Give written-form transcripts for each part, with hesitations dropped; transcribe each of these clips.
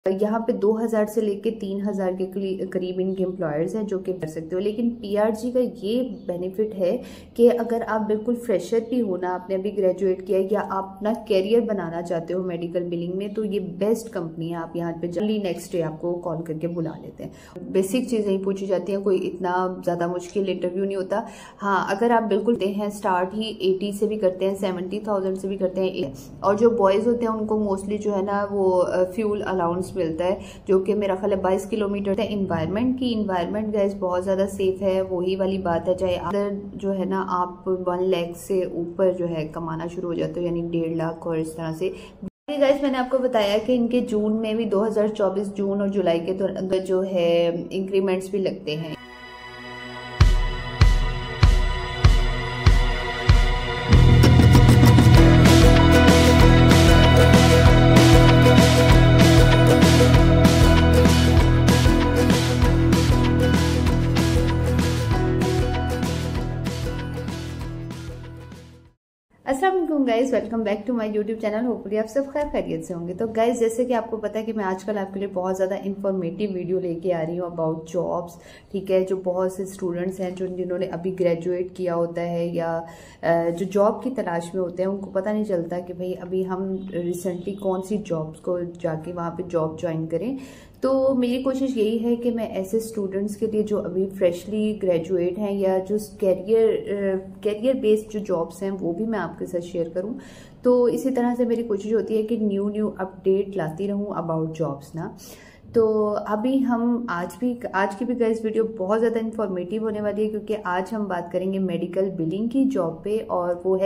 यहाँ पे 2000 से लेके 3000 के करीब इनके एम्प्लॉयर्स हैं जो कि कर सकते हो। लेकिन पीआरजी का ये बेनिफिट है कि अगर आप बिल्कुल फ्रेशर भी हो ना, आपने अभी ग्रेजुएट किया है या आप अपना कैरियर बनाना चाहते हो मेडिकल बिलिंग में, तो ये बेस्ट कंपनी है। आप यहाँ पे जल्दी नेक्स्ट डे आपको कॉल करके बुला लेते हैं। बेसिक चीज़ें ही पूछी जाती हैं, कोई इतना ज़्यादा मुश्किल इंटरव्यू नहीं होता। हाँ, अगर आप बिल्कुल हैं स्टार्ट ही 80 से भी करते हैं, 70,000 से भी करते हैं। और जो बॉयज़ होते हैं उनको मोस्टली जो है ना वो फ्यूल अलाउंस मिलता है, जो कि मेरा ख्याल है 22 किलोमीटर है। इन्वायरमेंट गाइस बहुत ज़्यादा सेफ है। वही वाली बात है, चाहे अगर जो है ना आप 1 लाख से ऊपर जो है कमाना शुरू हो जाते हो, यानी 1.5 लाख और इस तरह से। गाइस मैंने आपको बताया कि इनके जून में भी 2024 जून और जुलाई के अंदर जो है इंक्रीमेंट्स भी लगते हैं। अस्सलाम वालेकुम guys, welcome back to my YouTube channel. Hopefully आप सब खैरियत से होंगे। तो गाइज जैसे कि आपको पता है कि मैं आजकल आपके लिए बहुत ज़्यादा इन्फॉर्मेटिव वीडियो लेके आ रही हूँ अबाउट जॉब्स, ठीक है। जो बहुत से स्टूडेंट्स हैं जिन्होंने अभी ग्रेजुएट किया होता है या जो जॉब की तलाश में होते हैं, उनको पता नहीं चलता कि भाई अभी हम रिसेंटली कौन सी जॉब्स को जाके वहाँ पर जॉब ज्वाइन करें। तो मेरी कोशिश यही है कि मैं ऐसे स्टूडेंट्स के लिए जो अभी फ्रेशली ग्रेजुएट हैं या जो कैरियर बेस्ड जो जॉब्स हैं वो भी मैं आपके साथ शेयर करूं। तो इसी तरह से मेरी कोशिश होती है कि न्यू अपडेट लाती रहूं अबाउट जॉब्स ना। तो अभी हम आज की भी गाइस वीडियो बहुत ज़्यादा इन्फॉर्मेटिव होने वाली है, क्योंकि आज हम बात करेंगे मेडिकल बिलिंग की जॉब पे, और वो है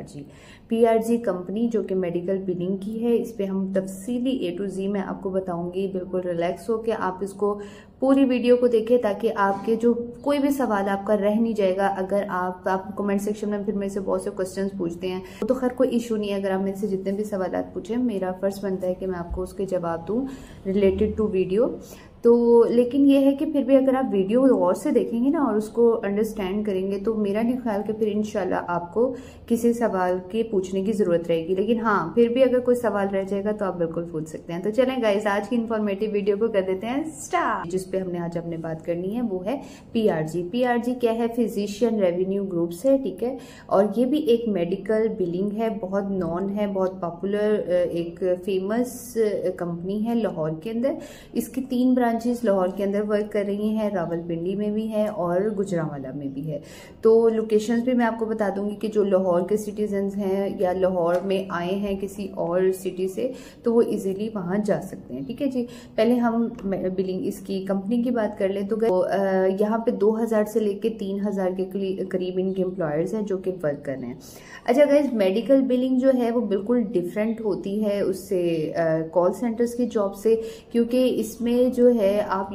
पीआरजी कंपनी जो कि मेडिकल बिलिंग की है। इस पे हम तफसीली A to Z मैं आपको बताऊंगी। बिल्कुल रिलैक्स हो के आप इसको पूरी वीडियो को देखें, ताकि आपके जो कोई भी सवाल आपका रह नहीं जाएगा। अगर आप कमेंट सेक्शन में फिर मेरे से बहुत से क्वेश्चंस पूछते हैं तो खैर कोई इशू नहीं है। अगर आप मेरे से जितने भी सवाल पूछें, मेरा फर्ज बनता है कि मैं आपको उसके जवाब दूं रिलेटेड टू वीडियो। तो लेकिन ये है कि फिर भी अगर आप वीडियो गौर से देखेंगे ना और उसको अंडरस्टैंड करेंगे, तो मेरा नहीं ख्याल कि फिर इंशाल्लाह आपको किसी सवाल के पूछने की जरूरत रहेगी। लेकिन हाँ, फिर भी अगर कोई सवाल रह जाएगा तो आप बिल्कुल पूछ सकते हैं। तो चलें गाइस, आज की इन्फॉर्मेटिव वीडियो को कर देते हैं स्टार्ट। जिस पे हमने आज अपने बात करनी है वो है पीआरजी क्या है? फिजिशियन रेवेन्यू ग्रुप्स है, ठीक है। और ये भी एक मेडिकल बिलिंग है, बहुत नॉन है, बहुत पॉपुलर एक फेमस कंपनी है लाहौर के अंदर। इसकी 3 ब्रांचेस लाहौर के अंदर वर्क कर रही हैं, रावलपिंडी में भी है और गुजरांवाला में भी है। तो लोकेशंस भी मैं आपको बता दूंगी कि जो लाहौर के सिटीजन्स हैं या लाहौर में आए हैं किसी और सिटी से, तो वो इजीली वहां जा सकते हैं, ठीक है जी। पहले हम बिलिंग इसकी कंपनी की बात कर ले तो यहाँ पे 2000 से लेके 3000 के करीब इनके एम्प्लॉयर्स हैं जो कि वर्क कर रहे हैं। अच्छा गाइज, मेडिकल बिलिंग जो है वो बिल्कुल डिफरेंट होती है उससे कॉल सेंटर्स की जॉब से, क्योंकि इसमें जो है आप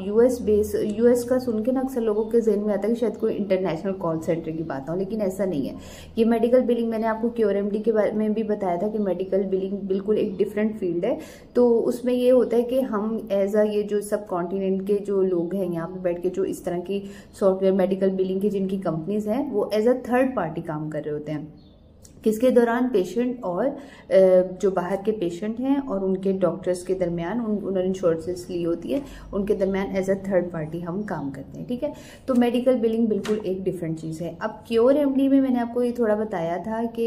यूएस का सुन के ना अक्सर लोगों के जहन में आता है कि शायद कोई इंटरनेशनल कॉल सेंटर की बात हो, लेकिन ऐसा नहीं है। ये मेडिकल बिलिंग मैंने आपको QRMD के बारे में भी बताया था कि मेडिकल बिलिंग बिल्कुल एक डिफरेंट फील्ड है। तो उसमें ये होता है कि हम एज ये जो सब कॉन्टिनेंट के जो लोग हैं यहाँ पे बैठ के जो इस तरह की सॉफ्टवेयर मेडिकल बिलिंग की जिनकी कंपनीज हैं, वो एज अ थर्ड पार्टी काम कर रहे होते हैं। किसके दौरान? पेशेंट और जो बाहर के पेशेंट हैं और उनके डॉक्टर्स के दरमियान, उन्होंने इंश्योरेंस ली होती है, उनके दरमियान एज अ थर्ड पार्टी हम काम करते हैं, ठीक है। तो मेडिकल बिलिंग बिल्कुल एक डिफरेंट चीज़ है। अब QRMD में मैंने आपको ये थोड़ा बताया था कि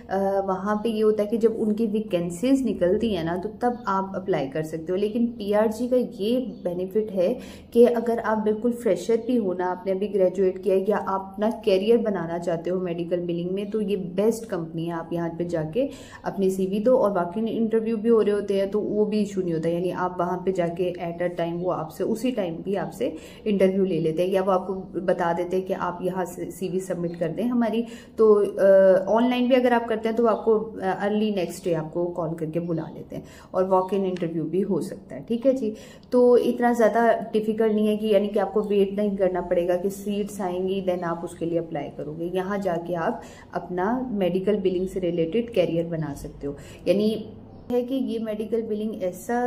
वहाँ पे ये होता है कि जब उनकी वैकेंसीज निकलती हैं ना, तो तब आप अप्लाई कर सकते हो। लेकिन पीआरजी का ये बेनिफिट है कि अगर आप बिल्कुल फ्रेशर भी हो ना, आपने अभी ग्रेजुएट किया या आप अपना कैरियर बनाना चाहते हो मेडिकल बिलिंग में, तो ये बेस्ट कंपनी है। आप यहाँ पे जाके अपनी CV दो, और बाकी इंटरव्यू भी हो रहे होते हैं तो वो भी इशू नहीं होता। यानी आप वहाँ पे जाके एट अ टाइम वो आपसे उसी टाइम भी आपसे इंटरव्यू ले लेते हैं, या वो आपको बता देते हैं कि आप यहाँ से CV सबमिट कर दें हमारी। तो ऑनलाइन भी अगर आप करते हैं तो आपको अर्ली नेक्स्ट डे आपको कॉल करके बुला लेते हैं, और वॉक इन इंटरव्यू भी हो सकता है, ठीक है जी। तो इतना ज़्यादा डिफिकल्ट नहीं है कि यानी कि आपको वेट नहीं करना पड़ेगा कि सीट्स आएंगी देन आप उसके लिए अप्लाई करोगे। यहाँ जाके आप अपना मेडिकल बिलिंग से रिलेटेड कैरियर बना सकते हो। यानी है कि ये मेडिकल बिलिंग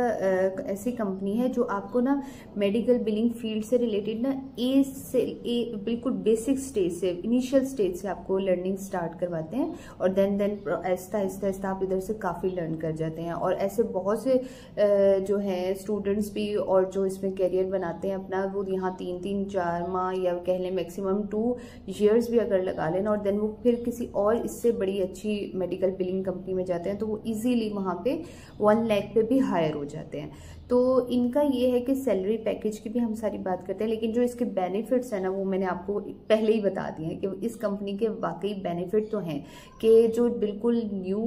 ऐसी कंपनी है जो आपको ना मेडिकल बिलिंग फील्ड से रिलेटेड ना बिल्कुल बेसिक स्टेज से, इनिशियल स्टेज से आपको लर्निंग स्टार्ट करवाते हैं और देन आहिस्ता आहिस्ता आप इधर से काफ़ी लर्न कर जाते हैं। और ऐसे बहुत से जो हैं स्टूडेंट्स भी और जो इसमें करियर बनाते हैं अपना, वो यहाँ 3-4 माह या कह लें मैक्सिमम 2 years भी अगर लगा लेना और देन वो फिर किसी और इससे बड़ी अच्छी मेडिकल बिलिंग कंपनी में जाते हैं तो वो ईजीली वहाँ पे 1 लाख पे भी हायर हो जाते हैं। तो इनका ये है कि सैलरी पैकेज की भी हम सारी बात करते हैं, लेकिन जो इसके बेनिफिट्स हैं ना वो मैंने आपको पहले ही बता दिए हैं कि इस कंपनी के वाकई बेनिफिट तो हैं कि जो बिल्कुल न्यू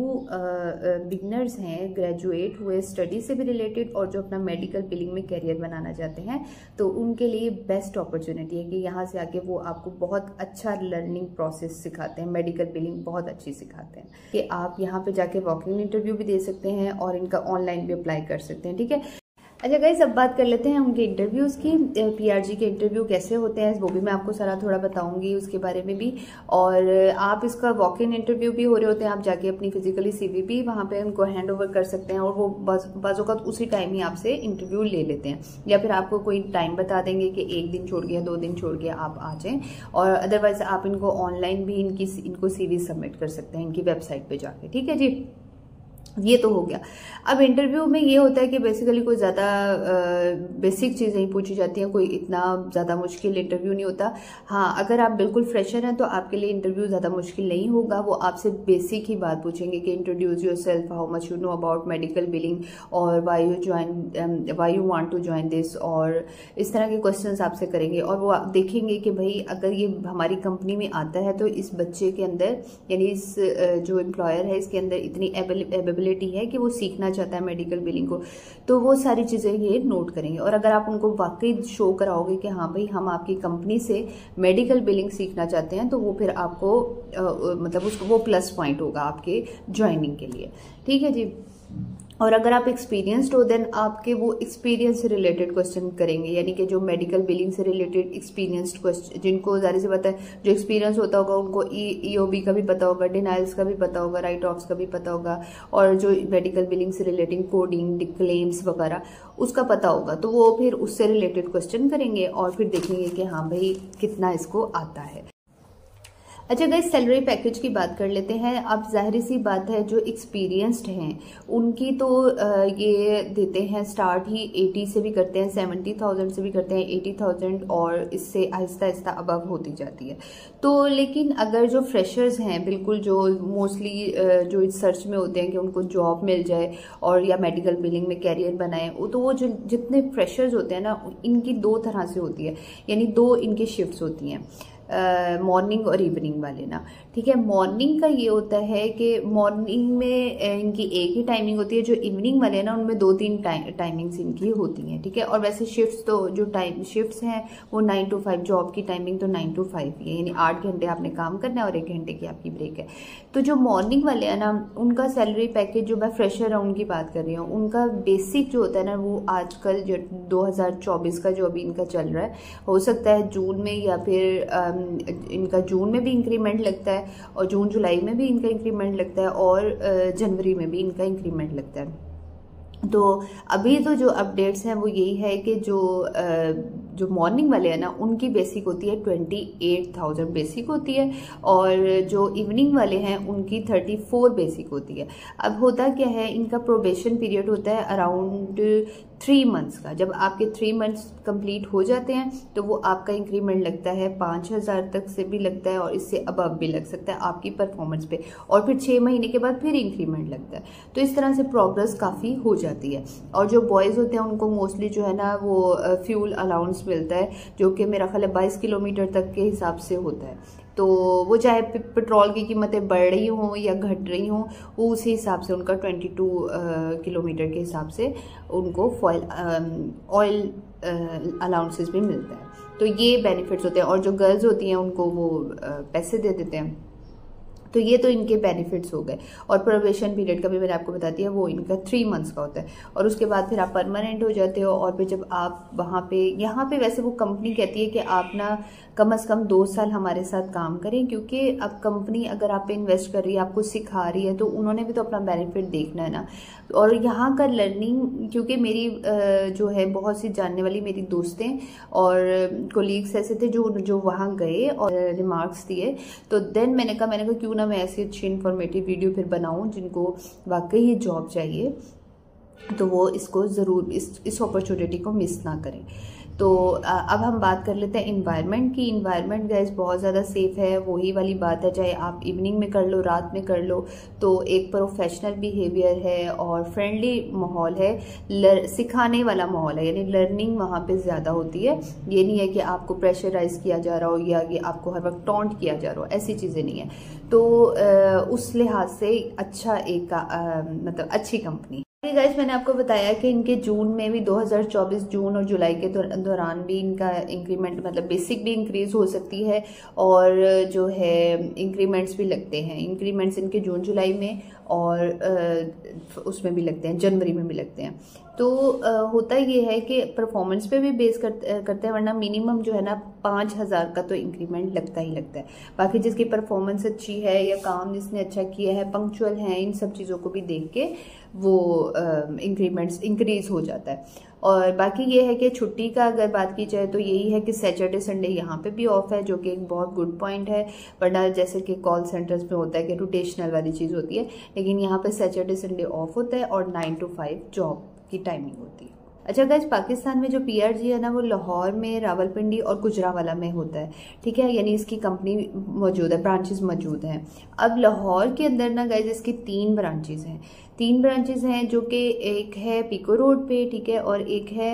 बिगनर्स हैं, ग्रेजुएट हुए स्टडी से भी रिलेटेड और जो अपना मेडिकल बिलिंग में करियर बनाना चाहते हैं तो उनके लिए बेस्ट अपॉर्चुनिटी है कि यहाँ से आके वो आपको बहुत अच्छा लर्निंग प्रोसेस सिखाते हैं, मेडिकल बिलिंग बहुत अच्छी सिखाते हैं कि आप यहाँ पे जाके वॉकिंग इंटरव्यू भी दे सकते हैं और इनका ऑनलाइन भी अप्लाई कर सकते हैं। ठीक है, अच्छा गाइस, अब बात कर लेते हैं उनके इंटरव्यूज़ की। पीआरजी के इंटरव्यू कैसे होते हैं वो भी मैं आपको सारा थोड़ा बताऊंगी उसके बारे में भी। और आप इसका वॉक इन इंटरव्यू भी हो रहे होते हैं, आप जाके अपनी फिजिकली सीवी भी वहाँ पे उनको हैंड ओवर कर सकते हैं और वो बाज़-औक़ात उसी टाइम ही आपसे इंटरव्यू ले लेते हैं, या फिर आपको कोई टाइम बता देंगे कि 1 दिन छोड़ के 2 दिन छोड़ के आप आ जाएँ। और अदरवाइज आप इनको ऑनलाइन भी इनको सीवी सबमिट कर सकते हैं इनकी वेबसाइट पर जाके। ठीक है जी, ये तो हो गया। अब इंटरव्यू में ये होता है कि बेसिकली कोई ज़्यादा बेसिक चीज़ें ही पूछी जाती हैं, कोई इतना ज़्यादा मुश्किल इंटरव्यू नहीं होता। हाँ, अगर आप बिल्कुल फ्रेशर हैं तो आपके लिए इंटरव्यू ज़्यादा मुश्किल नहीं होगा। वो आपसे बेसिक ही बात पूछेंगे कि introduce yourself, how much you know about medical billing और why you want to join this, और इस तरह के क्वेश्चंस आपसे करेंगे। और वो आप देखेंगे कि भाई अगर ये हमारी कंपनी में आता है तो इस बच्चे के अंदर, यानी इस जो एम्प्लॉयर है इसके अंदर इतनी एबिलिटी है कि वो सीखना चाहता है मेडिकल बिलिंग को, तो वो सारी चीज़ें ये नोट करेंगे। और अगर आप उनको वाकई शो कराओगे कि हाँ भाई हम आपकी कंपनी से मेडिकल बिलिंग सीखना चाहते हैं, तो वो फिर आपको मतलब उसको वो प्लस पॉइंट होगा आपके ज्वाइनिंग के लिए। ठीक है जी। और अगर आप एक्सपीरियंस्ड हो देन आपके वो एक्सपीरियंस से रिलेटेड क्वेश्चन करेंगे, यानी कि जो मेडिकल बिलिंग से रिलेटेड एक्सपीरियंस्ड क्वेश्चन, जिनको ज़ाहिर सी बात है जो एक्सपीरियंस होता होगा उनको ईओबी का भी पता होगा, डिनाइल्स का भी पता होगा, राइट ऑफ्स का भी पता होगा, और जो मेडिकल बिलिंग से रिलेटेड कोडिंग, क्लेम्स वगैरह उसका पता होगा, तो वो फिर उससे रिलेटेड क्वेश्चन करेंगे और फिर देखेंगे कि हाँ भाई कितना इसको आता है। अच्छा गाइस, सैलरी पैकेज की बात कर लेते हैं। अब जाहिर सी बात है जो एक्सपीरियंस्ड हैं उनकी तो ये देते हैं स्टार्ट ही 80 से भी करते हैं, 70,000 से भी करते हैं, 80,000 और इससे आहिस्ता आहिस्ता अबव होती जाती है। तो लेकिन अगर जो फ्रेशर्स हैं, बिल्कुल जो मोस्टली जो इस सर्च में होते हैं कि उनको जॉब मिल जाए और या मेडिकल बिलिंग में कैरियर बनाएं, तो वो जो जितने फ्रेशर्स होते हैं ना, इनकी 2 तरह से होती है, यानी 2 इनकी शिफ्ट्स होती हैं, मॉर्निंग और इवनिंग वाले ना। ठीक है, मॉर्निंग का ये होता है कि मॉर्निंग में इनकी एक ही टाइमिंग होती है, जो इवनिंग वाले हैं ना उनमें 2-3 टाइमिंग्स इनकी होती हैं। ठीक है, और वैसे शिफ्ट्स तो जो शिफ्ट्स हैं वो 9 to 5, जॉब की टाइमिंग तो 9 to 5 ही है, यानी 8 घंटे आपने काम करना है और 1 घंटे की आपकी ब्रेक है। तो जो मॉर्निंग वाले हैं ना उनका सैलरी पैकेज, जो मैं फ्रेशर हूँ उनकी बात कर रही हूँ, उनका बेसिक जो होता है ना वो आजकल जो 2024 का जो अभी इनका चल रहा है, हो सकता है जून में या फिर इनका जून में भी इंक्रीमेंट लगता है और जून जुलाई में भी इनका इंक्रीमेंट लगता है और जनवरी में भी इनका इंक्रीमेंट लगता है। तो अभी तो जो अपडेट्स हैं वो यही है कि जो मॉर्निंग वाले हैं ना उनकी बेसिक होती है 28,000 बेसिक होती है, और जो इवनिंग वाले हैं उनकी 34 बेसिक होती है। अब होता क्या है, इनका प्रोबेशन पीरियड होता है अराउंड 3 मंथ्स का। जब आपके 3 मंथ्स कंप्लीट हो जाते हैं तो वो आपका इंक्रीमेंट लगता है 5,000 तक से भी लगता है और इससे अबव भी लग सकता है आपकी परफॉर्मेंस पे, और फिर 6 महीने के बाद फिर इंक्रीमेंट लगता है। तो इस तरह से प्रोग्रेस काफ़ी हो जाती है। और जो बॉयज़ होते हैं उनको मोस्टली जो है ना वो फ्यूल अलाउंस मिलता है, जो कि मेरा ख्याल है 22 किलोमीटर तक के हिसाब से होता है। तो वो चाहे पेट्रोल की कीमतें बढ़ रही हों या घट रही हों, वो उसी हिसाब से उनका 22 किलोमीटर के हिसाब से उनको ऑयल अलाउंसेस भी मिलता है। तो ये बेनिफिट्स होते हैं। और जो गर्ल्स होती हैं उनको वो पैसे दे देते हैं। तो ये तो इनके बेनिफिट्स हो गए। और प्रोबेशन पीरियड का भी मैंने आपको बता दिया, वो इनका 3 मंथ्स का होता है और उसके बाद फिर आप परमानेंट हो जाते हो। और फिर जब आप वहाँ पे, यहाँ पे वैसे वो कंपनी कहती है कि आप ना कम से कम 2 साल हमारे साथ काम करें, क्योंकि अब कंपनी अगर आप पे इन्वेस्ट कर रही है, आपको सिखा रही है, तो उन्होंने भी तो अपना बेनिफिट देखना है ना। और यहाँ का लर्निंग, क्योंकि मेरी जो है बहुत सी जानने वाली मेरी दोस्तें और कोलीग्स ऐसे थे जो वहाँ गए और रिमार्क्स दिए, तो देन मैंने कहा क्यों ना मैं ऐसी अच्छी इन्फॉर्मेटिव वीडियो फिर बनाऊँ जिनको वाकई ही जॉब चाहिए, तो वो इसको ज़रूर इस अपॉर्चुनिटी को मिस ना करें। तो अब हम बात कर लेते हैं इन्वायरमेंट की। इन्वायरमेंट गाइस बहुत ज़्यादा सेफ़ है, वही वाली बात है, चाहे आप इवनिंग में कर लो, रात में कर लो, तो एक प्रोफेशनल बिहेवियर है और फ्रेंडली माहौल है, सिखाने वाला माहौल है, यानी लर्निंग वहाँ पे ज़्यादा होती है। ये नहीं है कि आपको प्रेशराइज किया जा रहा हो या कि आपको हर वक्त टॉन्ट किया जा रहा हो, ऐसी चीज़ें नहीं है। तो उस लिहाज से अच्छा एक मतलब अच्छी कंपनी। गाइस मैंने आपको बताया कि इनके जून में भी 2024 जून और जुलाई के दौरान भी इनका इंक्रीमेंट मतलब बेसिक भी इंक्रीज हो सकती है और जो है इंक्रीमेंट्स भी लगते हैं। इंक्रीमेंट्स इनके जून जुलाई में और उसमें भी लगते हैं, जनवरी में भी लगते हैं। तो होता ये है कि परफॉर्मेंस पे भी बेस करते हैं, वरना मिनिमम जो है ना 5,000 का तो इंक्रीमेंट लगता ही लगता है। बाकी जिसकी परफॉर्मेंस अच्छी है या काम जिसने अच्छा किया है, पंक्चुअल है, इन सब चीज़ों को भी देख के वो इंक्रीमेंट्स इंक्रीज हो जाता है। और बाकी ये है कि छुट्टी का अगर बात की जाए तो यही है कि सैटरडे संडे यहाँ पे भी ऑफ है, जो कि एक बहुत गुड पॉइंट है। वरना जैसे कि कॉल सेंटर्स में होता है कि रोटेशनल वाली चीज़ होती है, लेकिन यहाँ पे सैटरडे संडे ऑफ होता है और 9 to 5 जॉब की टाइमिंग होती है। अच्छा गाइस, पाकिस्तान में जो PRG है ना, वो लाहौर में, रावलपिंडी और गुजरावाला में होता है, ठीक है, यानी इसकी कंपनी मौजूद है, ब्रांचेस मौजूद हैं। अब लाहौर के अंदर ना गाइस इसकी 3 ब्रांचेस हैं। 3 ब्रांचेस हैं, जो कि एक है पीको रोड पे, ठीक है, और एक है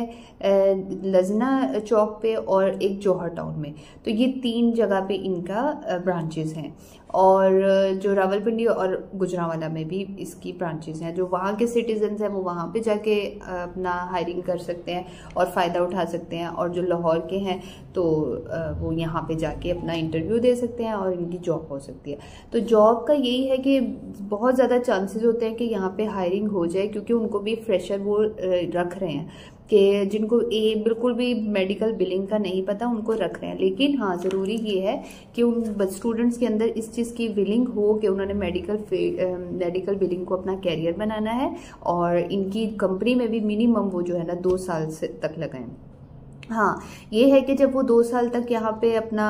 लजना चौक पे और एक जौहर टाउन में। तो ये 3 जगह पे इनका ब्रांचेस हैं। और जो रावलपिंडी और गुजरावाला में भी इसकी ब्रांचेस हैं। जो वहाँ के सिटीजन्स हैं वो वहाँ पे जाके अपना हायरिंग कर सकते हैं और फ़ायदा उठा सकते हैं, और जो लाहौर के हैं तो वो यहाँ पे जाके अपना इंटरव्यू दे सकते हैं और इनकी जॉब हो सकती है। तो जॉब का यही है कि बहुत ज़्यादा चांसेस होते हैं कि यहाँ पे हायरिंग हो जाए, क्योंकि उनको भी फ्रेशर वो रख रहे हैं कि जिनको बिल्कुल भी मेडिकल बिलिंग का नहीं पता, उनको रख रहे हैं। लेकिन हाँ, ज़रूरी ये है कि उन स्टूडेंट्स के अंदर इस चीज़ की विलिंग हो कि उन्होंने मेडिकल बिलिंग को अपना कैरियर बनाना है, और इनकी कंपनी में भी मिनिमम वो जो है ना 2 साल से तक लगाएं। हाँ, ये है कि जब वो 2 साल तक यहाँ पे अपना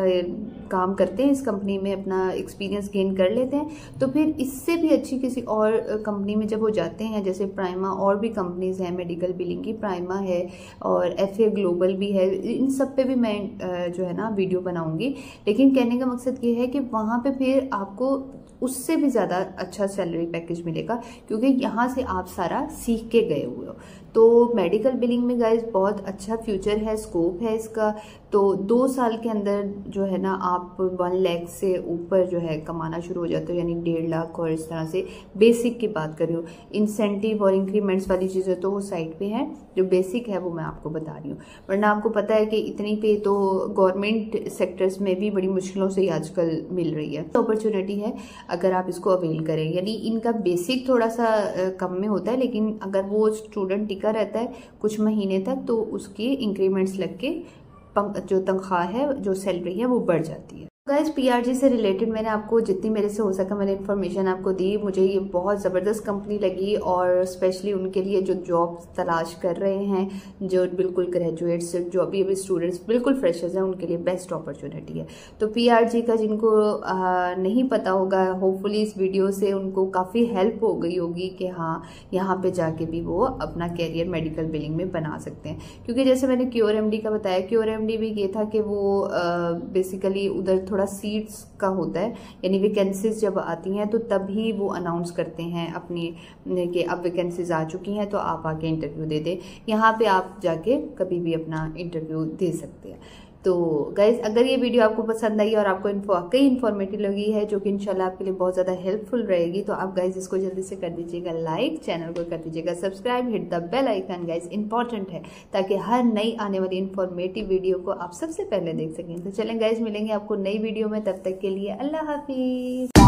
काम करते हैं, इस कंपनी में अपना एक्सपीरियंस गेन कर लेते हैं, तो फिर इससे भी अच्छी किसी और कंपनी में जब वो जाते हैं, जैसे प्राइमा और भी कंपनीज हैं मेडिकल बिलिंग की, प्राइमा है और FA ग्लोबल भी है, इन सब पे भी मैं जो है ना वीडियो बनाऊंगी। लेकिन कहने का मकसद ये है कि वहाँ पे फिर आपको उससे भी ज़्यादा अच्छा सैलरी पैकेज मिलेगा, क्योंकि यहाँ से आप सारा सीख के गए हुए हो। तो मेडिकल बिलिंग में गाइस बहुत अच्छा फ्यूचर है, स्कोप है इसका। तो 2 साल के अंदर जो है ना आप 1 लाख से ऊपर जो है कमाना शुरू हो जाते हो, यानी 1.5 लाख। और इस तरह से बेसिक की बात कर रही हूँ, इंसेंटिव और इंक्रीमेंट्स वाली चीज़ें तो वो साइड पे हैं, जो बेसिक है वो मैं आपको बता रही हूँ। वरना आपको पता है कि इतनी पे तो गवर्नमेंट सेक्टर्स में भी बड़ी मुश्किलों से आजकल मिल रही है। तो अपॉर्चुनिटी है अगर आप इसको अवेल करें। यानी इनका बेसिक थोड़ा सा कम में होता है, लेकिन अगर वो स्टूडेंट टिका रहता है कुछ महीने तक, तो उसकी इंक्रीमेंट्स लग के जो तनख्वाह है, जो सैलरी है, वो बढ़ जाती है। गाइस, PRG से रिलेटेड मैंने आपको जितनी मेरे से हो सका मैंने इन्फॉर्मेशन आपको दी। मुझे ये बहुत ज़बरदस्त कंपनी लगी, और स्पेशली उनके लिए जो जॉब तलाश कर रहे हैं, जो बिल्कुल ग्रेजुएट्स, जो अभी स्टूडेंट्स बिल्कुल फ्रेशर्स हैं, उनके लिए बेस्ट अपॉर्चुनिटी है। तो PRG का जिनको नहीं पता होगा, होपफुली इस वीडियो से उनको काफ़ी हेल्प हो गई होगी कि हाँ, यहाँ पर जाके भी वो अपना कैरियर मेडिकल बिलिंग में बना सकते हैं। क्योंकि जैसे मैंने QRMD का बताया, QRMD भी ये था कि वो बेसिकली उधर थोड़ा सीट्स का होता है, यानी वैकेंसीज जब आती हैं तो तभी वो अनाउंस करते हैं अपनी कि अब वैकेंसीज आ चुकी हैं, तो आप आके इंटरव्यू दे दें। यहाँ पे आप जाके कभी भी अपना इंटरव्यू दे सकते हैं। तो गाइज, अगर ये वीडियो आपको पसंद आई और आपको वाकई इन्फॉर्मेटिव लगी है, जो कि इंशाल्लाह आपके लिए बहुत ज़्यादा हेल्पफुल रहेगी, तो आप गाइज इसको जल्दी से कर दीजिएगा लाइक, चैनल को कर दीजिएगा subscribe, hit the bell icon guys, important है, ताकि हर नई आने वाली इन्फॉर्मेटिव वीडियो को आप सबसे पहले देख सकें। तो चलें गाइज, मिलेंगे आपको नई वीडियो में, तब तक के लिए अल्लाह हाफिज़।